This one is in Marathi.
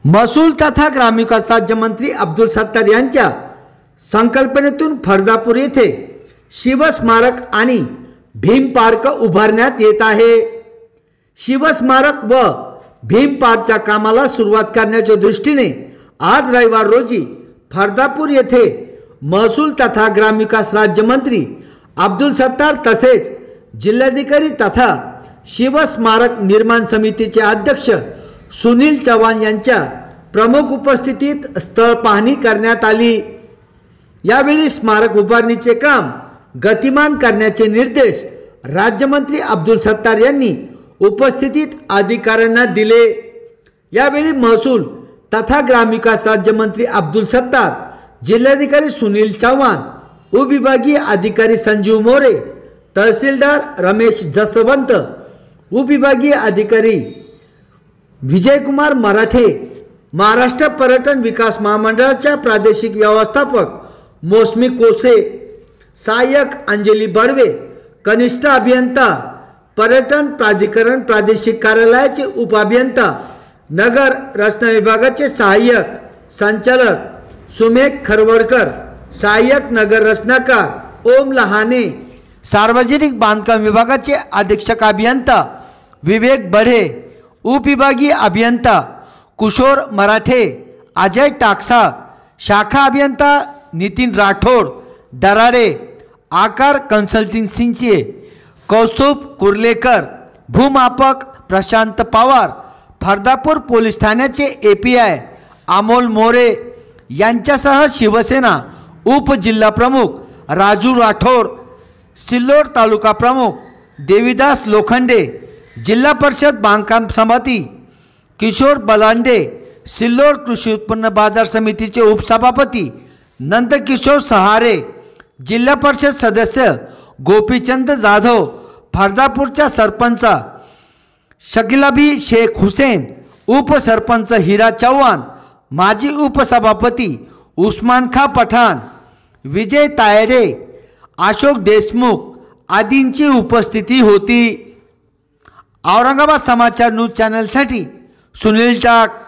महसूल तथा ग्रामविकास राज्यमंत्री अब्दुल सत्तार यांच्या संकल्पनेतून फरदापूर येथे शिवस्मारक आणि भीम पार्क उभारण्यात येत आहे। शिवस्मारक व भीम पार्कच्या कामाला सुरुवात करण्याच्या दृष्टीने आज रविवार रोजी फरदापूर येथे महसूल तथा ग्रामविकास राज्यमंत्री अब्दुल सत्तार तसेच जिल्हाधिकारी तथा शिवस्मारक निर्माण समितीचे अध्यक्ष सुनील चव्हाण यांच्या प्रमुख उपस्थितीत स्थळ पाहणी करण्यात आली। यावेळी स्मारक उभारणीचे काम गतिमान करण्याचे निर्देश राज्यमंत्री अब्दुल सत्तार यांनी उपस्थित अधिकाऱ्यांना दिले। यावेळी महसूल तथा ग्रामविकास राज्यमंत्री अब्दुल सत्तार, जिल्हाधिकारी सुनील चव्हाण, उपविभागीय अधिकारी संजीव मोरे, तहसीलदार रमेश जसवंत, उपविभागीय अधिकारी विजयकुमार मराठे, महाराष्ट्र पर्यटन विकास महामंडळाच्या प्रादेशिक व्यवस्थापक मौसमी कोसे, सहाय्यक अंजली बडवे, कनिष्ठ अभियंता पर्यटन प्राधिकरण प्रादेशिक कार्यालयाचे उपअभियंता, नगर रचना विभागाचे सहाय्यक संचालक सुमेख खरवडकर, सहाय्यक नगर रचनाकार ओम लहाने, सार्वजनिक बांधकाम विभागाचे अधीक्षक अभियंता विवेक बढे, उपविभागीय अभियंता कुशोर मराठे, अजय टाकसा, शाखा अभियंता नितीन राठोड दराडे, आकार कन्सल्टिंगचे कौस्तुभ कुर्लेकर, भूमापक प्रशांत पवार, फरदापूर पोलीस ठाण्याचे एपीआय अमोल मोरे यांच्यासह शिवसेना उपजिल्हा प्रमुख राजू राठोड, सिल्लोड तालुका प्रमुख देवीदास लोखंडे, जिल्हा परिषद बांधकाम समिती किशोर बलांडे, सिल्लोड कृषी उत्पन्न बाजार समितीचे उपसभापती नंदकिशोर सहारे, जिल्हा परिषद सदस्य गोपीचंद जाधव, फरदापूरच्या सरपंच शकीलाबी शेख हुसेन, उपसरपंच हिरा चव्हाण, माजी उपसभापती उस्मान खा पठाण, विजय तायडे, अशोक देशमुख आदींची उपस्थिती होती। औरंगाबाद समाचार न्यूज चॅनलसाठी सुनील टाक।